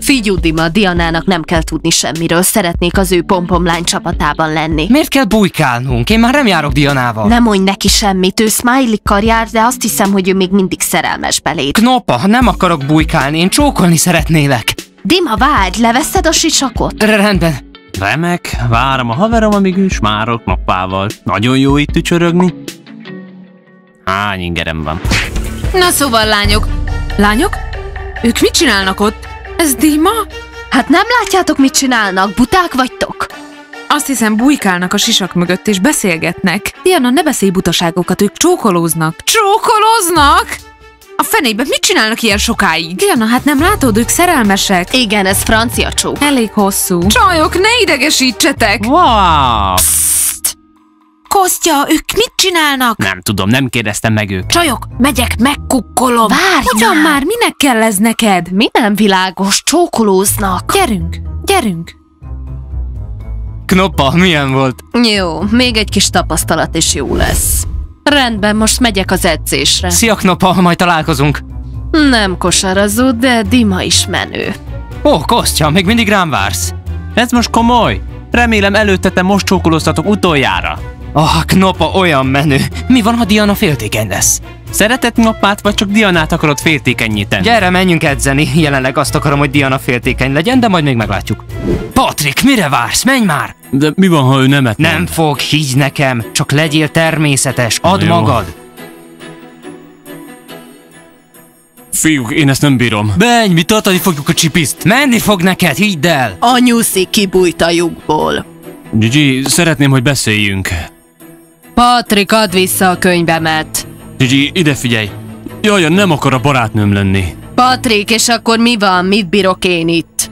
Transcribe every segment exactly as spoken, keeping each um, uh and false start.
Figyú, Dima, Dianának nem kell tudni semmiről, szeretnék az ő pompomlány csapatában lenni. Miért kell bujkálnunk? Én már nem járok Dianával. Nem mondj neki semmit, ő Smiley-kal jár, de azt hiszem, hogy ő még mindig szerelmes beléd. Knoppa, nem akarok bujkálni, én csókolni szeretnélek. Dima, várj, leveszed a sisakot? Rendben. Remek, várom a haverom, amíg ő smárok Knoppával. Nagyon jó itt tücsörögni. Hány ingerem van? Na szóval, lányok. Lányok? Ők mit csinálnak ott? Ez Dima? Hát nem látjátok, mit csinálnak? Buták vagytok? Azt hiszem, bujkálnak a sisak mögött és beszélgetnek. Diana, ne beszélj butaságokat, ők csókolóznak. Csókolóznak? A fenébe mit csinálnak ilyen sokáig? Diana, hát nem látod, ők szerelmesek. Igen, ez francia csók. Elég hosszú. Csajok, ne idegesítsetek! Wow! Kostya, ők mit csinálnak? Nem tudom, nem kérdeztem meg őket. Csajok, megyek, megkukkolom. Várj Ugyan már. már, minek kell ez neked? Mi nem világos? Csókolóznak. Gyerünk, gyerünk. Knoppa, milyen volt? Jó, még egy kis tapasztalat és jó lesz. Rendben, most megyek az edzésre. Szia, Knoppa, majd találkozunk. Nem kosarazó, de Dima is menő. Ó, Kostya, még mindig rám vársz. Ez most komoly? Remélem előtte te most csókolóztatok utoljára. Ah, Knoppa olyan menő. Mi van, ha Diana féltékeny lesz? Szereted Knoppát, vagy csak Dianát akarod féltékennyé tenni? Gyere, menjünk edzeni. Jelenleg azt akarom, hogy Diana féltékeny legyen, de majd még meglátjuk. Patrik, mire vársz? Menj már! De mi van, ha ő nemet mond? Nem fog, higgy nekem. Csak legyél természetes. Add Jó. magad. Fiúk, én ezt nem bírom. Menj, mi tartani fogjuk a csipiszt. Menni fog neked, hidd el. Anyuszi kibújt a lyukból. Gigi, szeretném, hogy beszéljünk. Patrik, add vissza a könyvemet. Gigi, ide figyelj. Jaj, nem akar a barátnőm lenni. Patrik, és akkor mi van? Mit bírok én itt?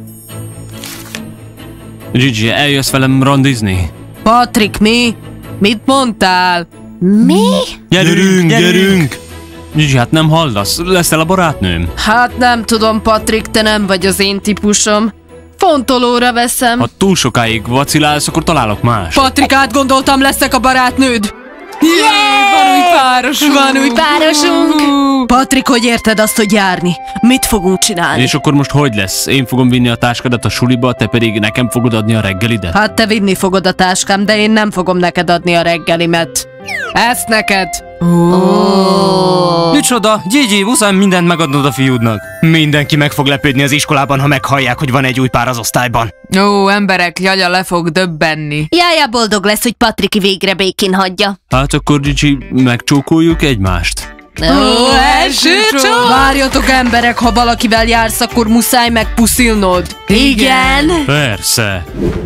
Gigi, eljössz velem randizni? Patrik, mi? Mit mondtál? Mi? Gyerünk, gyerünk! Gigi, hát nem hallasz? Leszel a barátnőm? Hát nem tudom, Patrik, te nem vagy az én típusom. Fontolóra veszem. Ha túl sokáig vacilálsz, akkor találok más. Patrik, átgondoltam, leszek a barátnőd. Jé, van új párosunk. Van új párosunk. Patrik, hogy érted azt, hogy járni? Mit fogunk csinálni? És akkor most hogy lesz? Én fogom vinni a táskadat a suliba, te pedig nekem fogod adni a reggelidet? Hát te vinni fogod a táskám, de én nem fogom neked adni a reggelimet. Ezt neked. Oh. Micsoda? Gigi, muszáj mindent megadnod a fiúdnak. Mindenki meg fog lepődni az iskolában, ha meghallják, hogy van egy új pár az osztályban. Ó, emberek, Jagya le fog döbbenni. Jájá boldog lesz, hogy Patriki végre békén hagyja. Hát akkor, Gigi, megcsókoljuk egymást? Ó, első csók! Várjatok, emberek, ha valakivel jársz, akkor muszáj megpuszilnod. Igen. Persze.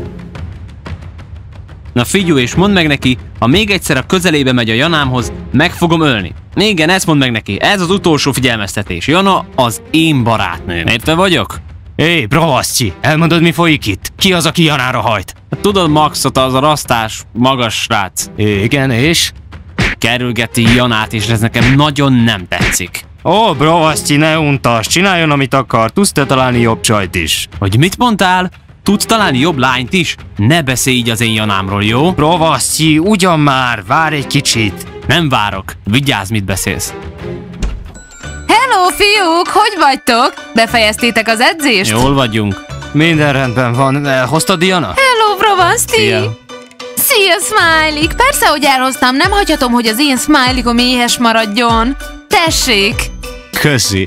Na figyelj, és mondd meg neki, ha még egyszer a közelébe megy a Janámhoz, meg fogom ölni. Igen, ezt mondd meg neki, ez az utolsó figyelmeztetés. Jana az én barátnőm. Érte vagyok? Hé, Bravasztyi, elmondod, mi folyik itt? Ki az, aki Janára hajt? Tudod, Maxot, az a rasztás, magas srác. Igen, és? Kerülgeti Janát, és ez nekem nagyon nem tetszik. Ó, Bravasztyi, ne untass, csináljon, amit akar, tudsz te találni jobb csajt is. Hogy mit mondtál? Tudsz találni jobb lányt is? Ne beszélj így az én Janámról, jó? Bravasztyi, ugyan már, várj egy kicsit. Nem várok. Vigyázz, mit beszélsz. Hello, fiúk, hogy vagytok? Befejeztétek az edzést? Jól vagyunk. Minden rendben van. Hoztad Diana? Hello, Bravaszti! Szia. Szia, Smiley! Persze, hogy elhoztam, nem hagyhatom, hogy az én Smiley-om éhes maradjon. Tessék! Köszi.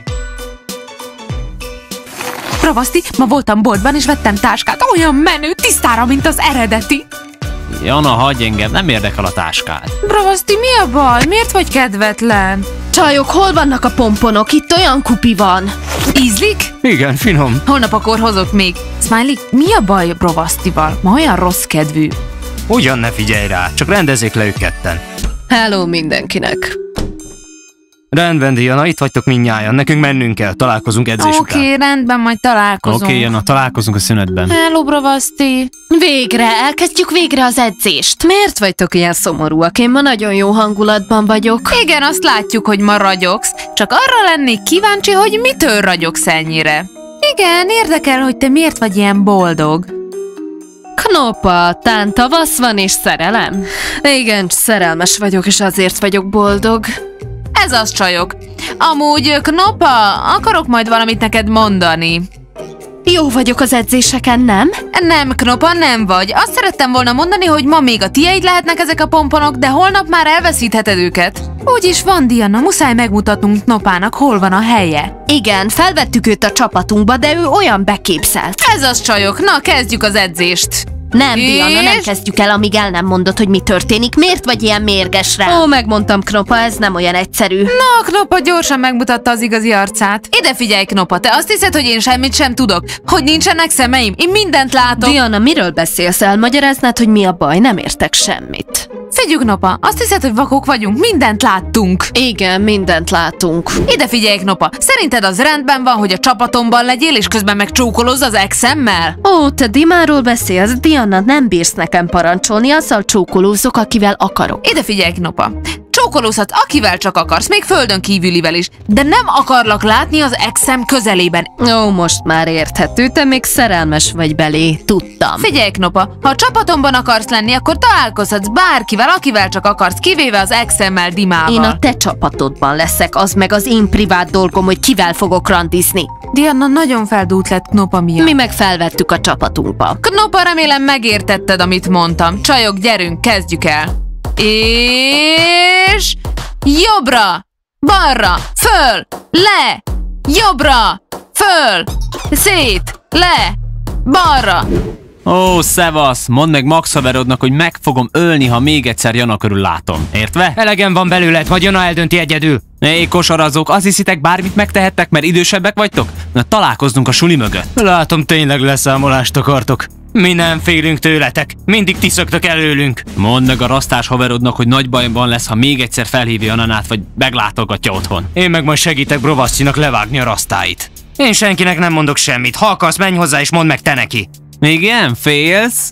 Bravaszti, ma voltam boltban és vettem táskát, olyan menő, tisztára, mint az eredeti. Jana, hagyj engem, nem érdekel a táskád. Bravaszti, mi a baj? Miért vagy kedvetlen? Csajok, hol vannak a pomponok? Itt olyan kupi van. Ízlik? Igen, finom. Holnap akkor hozok még. Smiley, mi a baj Bravasztival? Ma olyan rossz kedvű. Ugyan ne figyelj rá, csak rendezzék le ők ketten. Hello mindenkinek. Rendben, Diana, itt vagytok mindnyájan, nekünk mennünk kell, találkozunk edzés Oké, után. rendben, majd találkozunk. Oké, okay, Jana, találkozunk a szünetben. Hello, Bravaszti. Végre, elkezdjük végre az edzést. Miért vagytok ilyen szomorúak? Én ma nagyon jó hangulatban vagyok. Igen, azt látjuk, hogy ma ragyogsz, csak arra lennék kíváncsi, hogy mitől ragyogsz ennyire. Igen, érdekel, hogy te miért vagy ilyen boldog. Knoppa, tán tavasz van és szerelem? Igen, szerelmes vagyok, és azért vagyok boldog. Ez az, csajok. Amúgy, Knoppa, akarok majd valamit neked mondani. Jó vagyok az edzéseken, nem? Nem, Knopa, nem vagy. Azt szerettem volna mondani, hogy ma még a tieid lehetnek ezek a pomponok, de holnap már elveszítheted őket. Úgyis van, Diana, muszáj megmutatnunk Knopának, hol van a helye. Igen, felvettük őt a csapatunkba, de ő olyan beképzelt. Ez az, csajok, na kezdjük az edzést. Nem, Diana, nem És? kezdjük el, amíg el nem mondod, hogy mi történik. Miért vagy ilyen mérges rá? Ó, megmondtam, Knopa, ez nem olyan egyszerű. Na, Knopa gyorsan megmutatta az igazi arcát. Ide figyelj, Knopa, te azt hiszed, hogy én semmit sem tudok? Hogy nincsenek szemeim? Én mindent látok. Diana, miről beszélsz? Elmagyaráznád, hogy mi a baj? Nem értek semmit. Figyelj, Knopa, azt hiszed, hogy vakok vagyunk? Mindent láttunk. Igen, mindent látunk. Ide figyelj, Knopa, szerinted az rendben van, hogy a csapatomban legyél, és közben meg csókolozz az exemmel? Ó, te Dimáról beszélsz, Diana, nem bírsz nekem parancsolni, azzal csókolózok, akivel akarok. Ide figyelj, Knopa. Csókolózhatsz, akivel csak akarsz, még földön kívülivel is, de nem akarlak látni az exem közelében. Ó, most már érthető, te még szerelmes vagy belé, tudtam. Figyelj, Knopa, ha a csapatomban akarsz lenni, akkor találkozhatsz bárkivel, akivel csak akarsz, kivéve az exemmel, Dimával. Én a te csapatodban leszek, az meg az én privát dolgom, hogy kivel fogok randizni. Diana nagyon feldúlt lett Knopa miatt. Mi meg felvettük a csapatunkba. Knopa, remélem megértetted, amit mondtam. Csajok, gyerünk, kezdjük el. És... jobbra, balra, föl, le, jobbra, föl, szét, le, balra. Ó, szevasz! Mondd meg Max haverodnak, hogy meg fogom ölni, ha még egyszer Jana körül látom. Értve? Elegem van belőled, vagy Jana eldönti egyedül. Hé, kosarazók, azt hiszitek, bármit megtehettek, mert idősebbek vagytok? Na, találkozzunk a suli mögött. Látom, tényleg leszámolást akartok. Mi nem félünk tőletek, mindig ti szöktök előlünk. Mondd meg a rasztás haverodnak, hogy nagy bajban lesz, ha még egyszer felhívja Jananát, vagy meglátogatja otthon. Én meg majd segítek Brovasztinak levágni a rasztáit. Én senkinek nem mondok semmit, ha akarsz, menj hozzá és mondd meg te neki. Igen, félsz?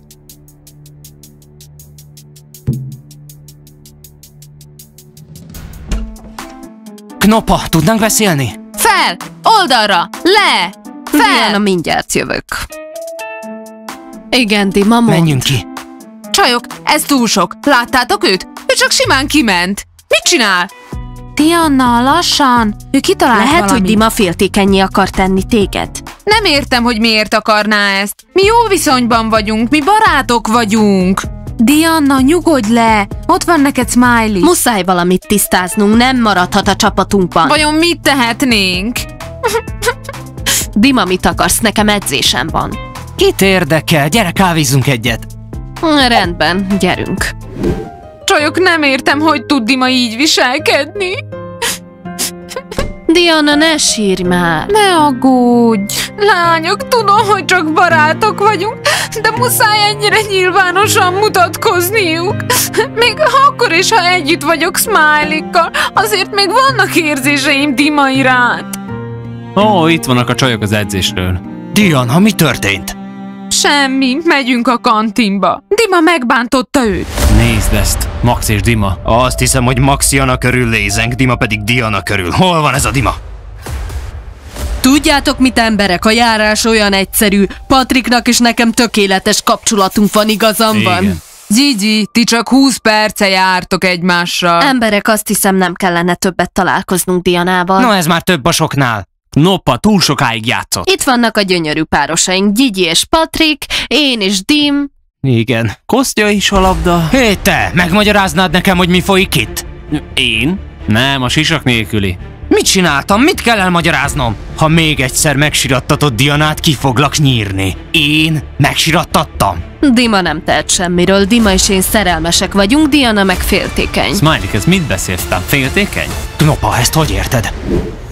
Knopa, tudnánk beszélni? Fel, oldalra, le, Diana, fel. mindjárt jövök. Igen, Dima, mondd. Menjünk ki. Csajok, ez túl sok. Láttátok őt? Ő csak simán kiment. Mit csinál? Diana, lassan. Ő kitalált Lehet, valamit. hogy Dima féltékennyé akar tenni téged. Nem értem, hogy miért akarná ezt. Mi jó viszonyban vagyunk, mi barátok vagyunk. Diana, nyugodj le. Ott van neked Smiley. Muszáj valamit tisztáznunk, nem maradhat a csapatunkban. Vajon mit tehetnénk? Dima, mit akarsz? Nekem edzésem van. Kit érdekel? Gyere, kávézzunk egyet. Rendben, gyerünk. Csajok, nem értem, hogy tud Dima így viselkedni. Diana, ne sírj már. Ne aggódj! Lányok, tudom, hogy csak barátok vagyunk, de muszáj ennyire nyilvánosan mutatkozniuk. Még akkor is, ha együtt vagyok Smiley-kkal, azért még vannak érzéseim Dima iránt. Ó, itt vannak a csajok az edzésről. Diana, mi történt? Semmi, megyünk a kantinba. Dima megbántotta őt. Nézd ezt, Max és Dima. Azt hiszem, hogy Max Jana körül lézenk, Dima pedig Diana körül. Hol van ez a Dima? Tudjátok mit, emberek, a járás olyan egyszerű. Patriknak és nekem tökéletes kapcsolatunk van, igazam van. Igen. Gigi, ti csak húsz perce jártok egymással. Emberek, azt hiszem, nem kellene többet találkoznunk Dianával. No, ez már több a soknál. Noppa, túl sokáig játszott. Itt vannak a gyönyörű párosaink, Gigi és Patrik, én és Dim. Igen. Kostya is a labda. Hé, te, megmagyaráznád nekem, hogy mi folyik itt? Én? Nem, a sisak nélküli. Mit csináltam? Mit kell elmagyaráznom? Ha még egyszer megsirattatod Dianát, ki foglak nyírni. Én megsirattattam? Dima nem tehet semmiről, Dima és én szerelmesek vagyunk, Diana meg féltékeny. Smiley, ez mit beszélsz? Féltékeny? Knopa, ezt hogy érted?